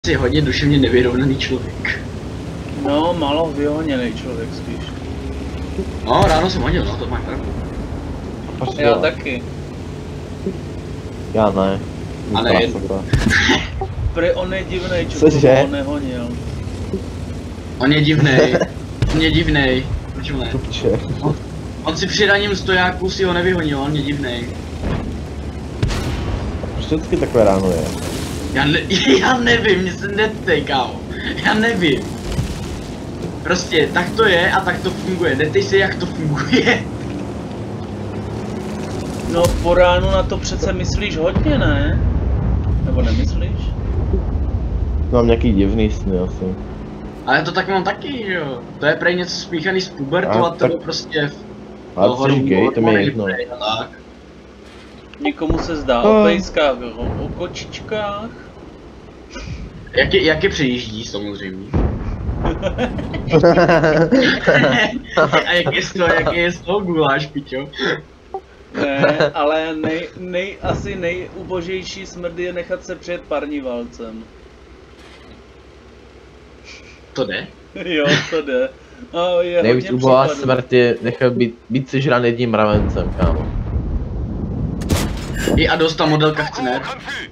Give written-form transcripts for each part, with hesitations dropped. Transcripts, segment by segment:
Jsi hodně duševně nevyrovnaný člověk. No, málo vyhoněný člověk spíš. No, ráno jsem hodil, no, to máš pravdu. Já taky. Já ne. A ne. Prý on je divnej, čo on nehonil. On je divnej. On je divnej. Proč ne? Tupče. On si při raním stojáku si ho nevyhonil, on je divnej. Proč to vždycky takové ráno je? Já nevím, mě se netej, kámo. Já nevím. Prostě tak to je a tak to funguje. Netej se, jak to funguje. No po ránu na to přece myslíš hodně, ne? Nebo nemyslíš? Mám nějaký divný sny asi. Ale to tak mám taky, že jo. To je prej něco spíchaný z pubertu a to tak... prostě... Ale co říkej, to mi je jedno. Někomu se zdá o pejskách, o kočičkách. Jak je přejíždí samozřejmě. A jak je z toho guláš, pičo? Ne, ale asi nejubožejší smrt je nechat se přijet parnivalcem. To jde? Jo, to jde. Nejvíc ubohá smrt je nechat být sežran jedním mravencem, kámo. A dost ta modelka chce, ne?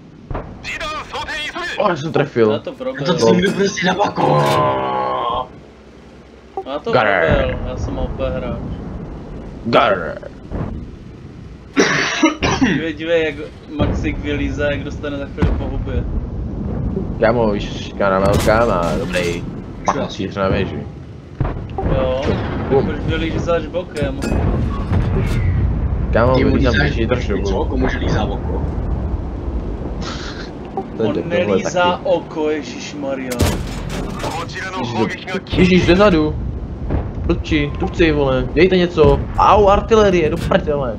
Já jsem trefil. Já to proběl. A to si někdo prostě na bako. Já to proběl, já jsem OP hráč. Garr. Dívej, jak Maxik vylíze, jak dostane za chvíli po hubě. Kámo, víš, karamelka má dobrý pachacíř na věži. Jo, jakož vylízáš bokem. Kámo, když tam běží trošku. Komu lízá oko? On nelízá oko, ježišmarja. Ježíš, dozadu. Blbči, tupci, vole, dějte něco. Au, artilerie, do prdele.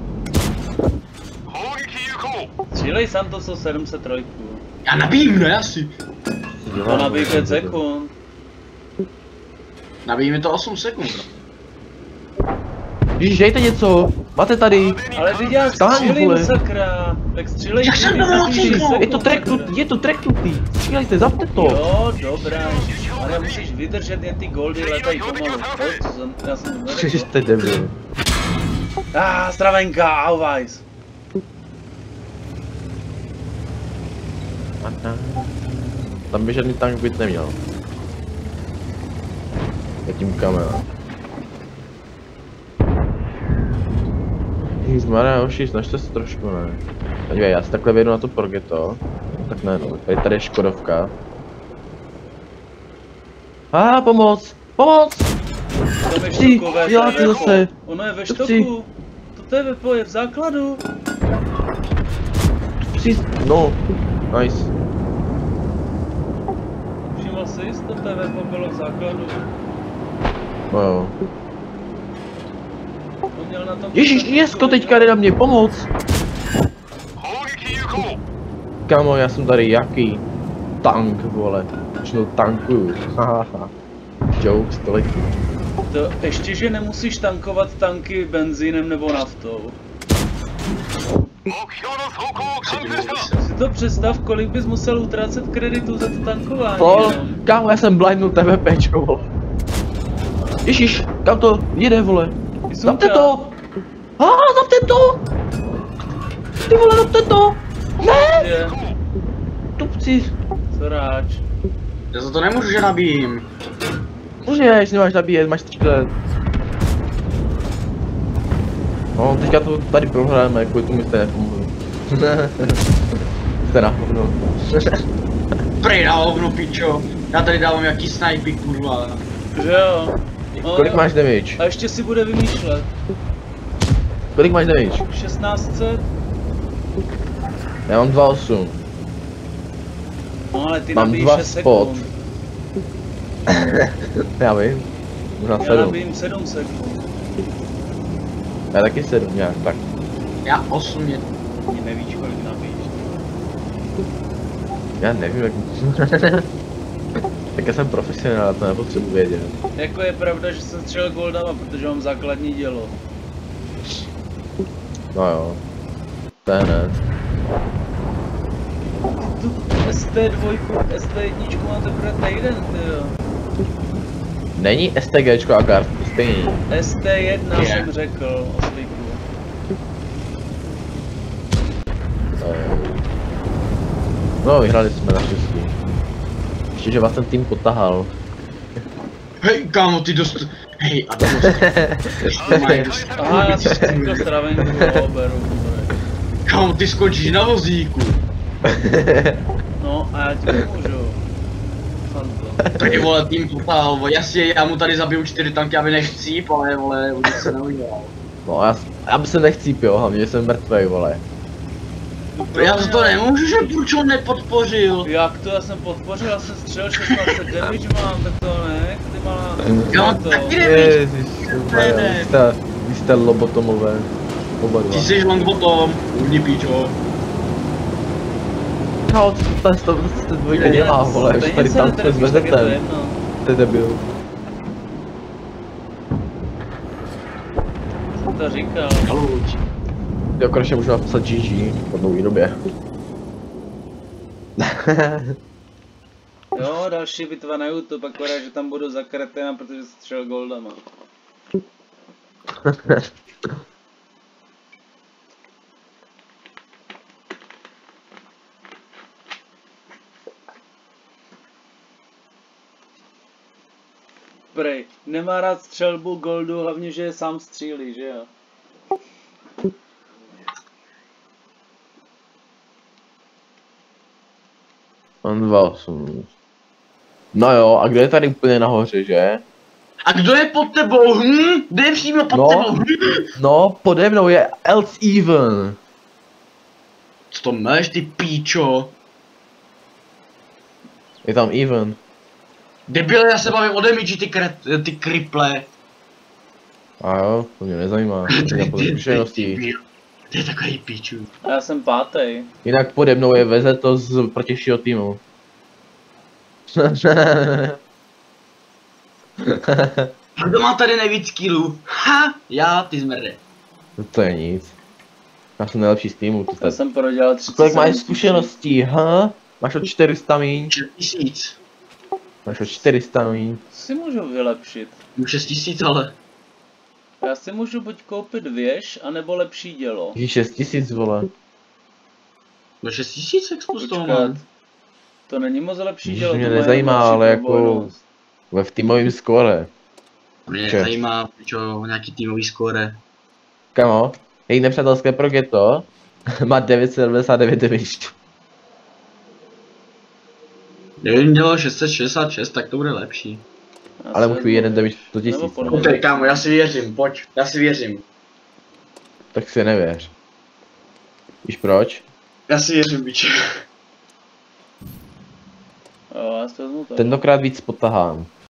Střílej Santoso 703. Já nabijím, ne asi. To nabij 5 sekund. Nabij mi to 8 sekund. Ježíš, dějte něco. Máte tady. Ale teď já střílím, sakra. Tak střílej. Jak jsem Je to tracknutý. Střílejte, zapte to. Jo, dobrá. Ale musíš vydržet, jen ty goldy letají pomalu. Já jsem Ježiš, to je debil. stravenka, Auweis. Tam by žádný tank být neměl. Jakým kamera. Ježišmarja, hoši, snažte se trošku, ne. Podívej, já si takhle vědu na to Progetto. Tak ne, no, tady je Škodovka. Pomoc! Pomoc! Tupci, děláte zase. Ono je ve štoku. To je vepo, je v základu. Tupci, no, nice. Všiml jsi, to vepo bylo v základu. No jo. Na Ježíš, Jesko teďka jde na mě, pomoc! Kámo, já jsem tady jaký? Tank, vole. Začnou tankuju. Hahaha. Jokes, tolik. To ještě, že nemusíš tankovat tanky benzínem nebo naftou. Si to představ, kolik bys musel utrácet kreditů za to tankování. Kámo, já jsem blindnul TVPčko, vole. Ježíš, kam to jede, vole? Zapte to! Zapte to! Ty vole, zapte to! Ne! Tupci! Co ráč? Já za to nemůžu, že nabijím. Můžeš, nemáš nabíjet, máš 3 let. No, teďka to tady prohráme, kvůli tomu jste nepomohli. Jste na hovno. Prej na hovno, pičo. Já tady dávám jaký snajpy, kurva. Že jo. Kolik máš damage? A ještě si bude vymýšlet. Kolik máš damage? 1600. Já mám 2,8. No ale ty mám nabíjíš 2 6 spot. sekund. Já vím. Možná 7. Já nabijím 7 sekund. Já taky 7 nějak, tak. Já 8 je. Ani nevíš, kolik nabíjíš. Já nevím, jak... Tak já jsem profesionál, to nepotřebuji vědět. Jako je pravda, že jsem střelil goldama, protože mám základní dělo. No jo. To je ne. tu ST2, ST1 mám teprve týden, tyjo. Není STGčko a kart, stejný. ST1 Je. jsem řekl, oslíku. No, vyhráli jsme naštěstí. Ještě, že vás ten tým potahal. Hej, kámo, ty dost... Hej, a dost... Aha, já si to stravenku beru. Kámo, ty skončíš na vozíku. No a já ti pomůžu. Fanto. Ty vole, tým potahal, vole, jasně, já mu tady zabiju 4 tanky, aby nechcíp, ale vole, už se neudělal. No, já by se nechcípil, hlavně, že jsem mrtvej, vole. Já za to nemůžu, že proč on nepodpořil? Jak to? Já jsem podpořil, já jsem střelil 16 damage mám, tak to ne, ty malá... Já mám to. taky damage. Ježiš, vy jste lobotomové. Oba dva. Ty jsi longbottom, urni píčo. No, co to dvojka dělá, vole, už tady tam s vezetem. To je debil. Jsem to říkal. Haluč. Jo, konečně můžu napsat GG po dlouhé době. Jo, další bitva na YouTube, akorát, že tam budu za kretina, protože střel goldama. Prej, nemá rád střelbu goldu, hlavně, že je sám střílí, že jo? On 2-8. No jo, a kdo je tady úplně nahoře, že? A kdo je pod tebou? Kdo je přímo pod No. tebou? No, pode mnou je Else Even. Co to máš, ty píčo? Je tam Even. Debil, já se bavím o damage, ty kriple. A jo, to mě nezajímá. Já podle zkušeností. To je takový píču. A já jsem pátý. Jinak pode mnou je Vezeto z protějšího týmu. A kdo má tady nejvíc killů? Ha! Já, ty zmrde. No to je nic. Já jsem nejlepší z týmu, to Já je. jsem prodělal 30. Kolik máš zkušeností, ha? Máš o 400 míň? 6000. Máš o 400 míň. Si můžu vylepšit. Už 6000, ale. Já si můžu buď koupit věž, anebo lepší dělo. Ježíš, 6000, vole. No 6000 expo z toho Počkat. mám. To není moc lepší Ježiš, dělo. mě to má nezajímá, jenom lepší ale jako- probojnost. V týmovém skóre. Mě Čet. nezajímá, píčo, nějaký týmový skóre. Kamo, její nepřátelské progetto má 999 damage. Kdyby dělal 666, tak to bude lepší. Já Ale si musí vezmu jeden damage věž. 100 000. Nebo podle- No. Ok, kámo, já si věřím, pojď, já si věřím. Tak si nevěř. Víš proč? Já si věřím, biče. Jo, já si vezmu to. Tentokrát víc potahám.